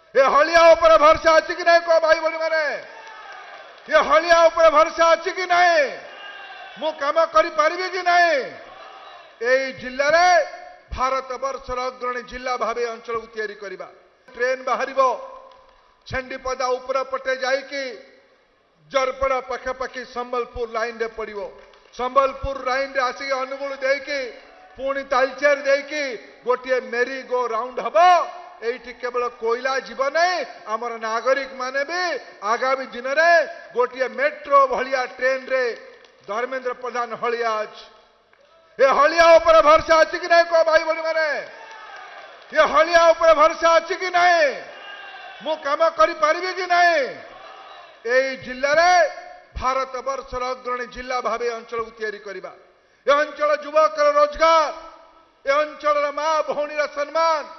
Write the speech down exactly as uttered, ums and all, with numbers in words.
ये हलिया ऊपर भरोसा अच्छी कि नहीं को भाई बड़ी मैंने ये हलिया ऊपर भरोसा अच्छी कि नहीं मु काम करी पारिबे कि नहीं ए जिल्ला रे भारत वर्षर अग्रणी जिला भावे अंचल को तैयारी करिबा ट्रेन बाहरिबो छंडीपदा ऊपर पटे जाइकी जरपड़ा पखापाखि संबलपुर लाइन रे पड़िबो संबलपुर लाइन रे आसी अनुगुल देकी पुणी तालचेर देकी गोटे मेरी गो राउंड हबो एठी केवल कोयला जीव नहीं आमर नागरिक माने भी आगामी दिन में गोटे मेट्रो भलिया ट्रेन रे धर्मेंद्र प्रधान हलियाज ये हलिया ऊपर भरोसा अच्छी कि नहीं को भाई बड़ी मैंने ये हलिया ऊपर भरोसा अच्छी कि नहीं मु काम करी पारिबे कि नहीं ए जिल्ला रे भारत वर्षर अग्रणी जिला भावे अंचल को तैयारी करिबा ए अंचल युवक रोजगार ए अंचल मां भौणी सम्मान